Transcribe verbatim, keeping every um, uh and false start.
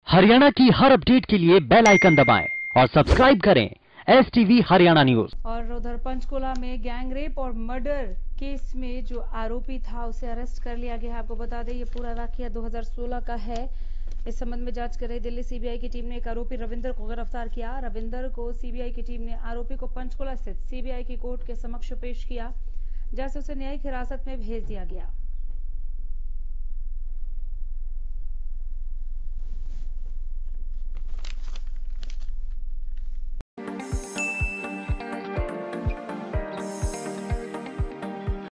हरियाणा की हर अपडेट के लिए बेल आइकन दबाएं और सब्सक्राइब करें एस टीवी हरियाणा न्यूज। और उधर पंचकुला में गैंगरेप और मर्डर केस में जो आरोपी था उसे अरेस्ट कर लिया गया है। आपको बता दें ये पूरा वाकया दो हज़ार सोलह का है। इस संबंध में जांच कर रही दिल्ली सीबीआई की टीम ने एक आरोपी रविंदर को गिरफ्तार किया। रविंदर को सीबीआई की टीम ने आरोपी को पंचकुला स्थित सीबीआई की कोर्ट के समक्ष पेश किया, जहां से उसे न्यायिक हिरासत में भेज दिया गया।